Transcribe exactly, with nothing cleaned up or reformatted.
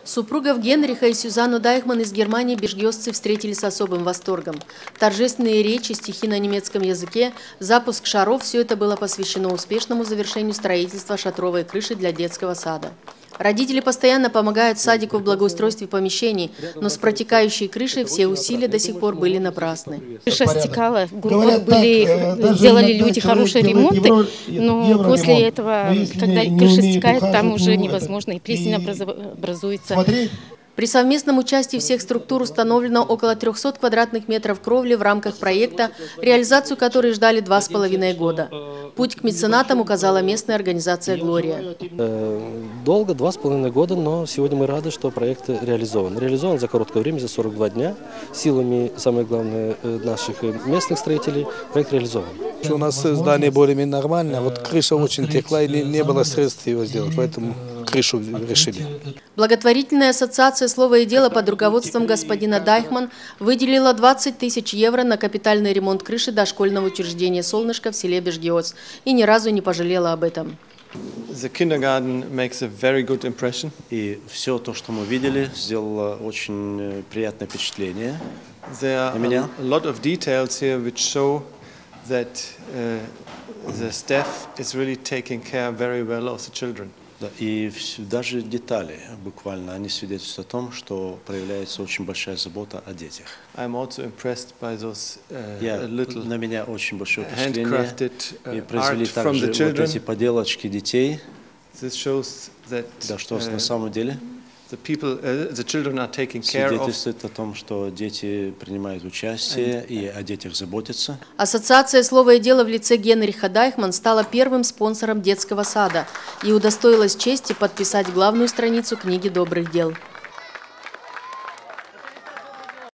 Супругов Генриха и Сюзанну Дайхман из Германии бежгиосцы встретили с особым восторгом. Торжественные речи, стихи на немецком языке, запуск шаров – все это было посвящено успешному завершению строительства шатровой крыши для детского сада. Родители постоянно помогают садику в благоустройстве помещений, но с протекающей крышей все усилия до сих пор были напрасны. Крыша стекала, были, сделали люди хорошие ремонты, но после этого, когда крыша стекает, там уже невозможно, и плесень образуется. При совместном участии всех структур установлено около трёхсот квадратных метров кровли в рамках проекта, реализацию которой ждали два с половиной года. Путь к меценатам указала местная организация «Глория». Долго, два с половиной года, но сегодня мы рады, что проект реализован. Реализован за короткое время, за сорок два дня, силами, самое главное, наших местных строителей. Проект реализован. У нас здание более-менее нормальное, вот крыша очень текла и не, не было средств его сделать, поэтому крышу решили. Благотворительная ассоциация «Слово и дело» под руководством господина Дайхман выделила двадцать тысяч евро на капитальный ремонт крыши дошкольного учреждения «Солнышко» в селе Бежгиоц и ни разу не пожалела об этом. The kindergarten makes a very good impression. И все то, что мы видели, сделало очень приятное впечатление There на меня. are a lot of details here which show that uh, the staff is really taking care very well of the children. Да, и даже детали, буквально, они свидетельствуют о том, что проявляется очень большая забота о детях. I'm also impressed by those uh, Я, little на меня очень большое впечатление, handcrafted и uh, произвели art from также the children. вот эти поделочки детей. This shows that Да, что uh, на самом деле the people, uh, the children are taking care of. свидетельствует о том, что дети принимают участие и о детях заботятся. Ассоциация «Слово и дело» в лице Генриха Дайхман стала первым спонсором детского сада и удостоилась чести подписать главную страницу книги добрых дел.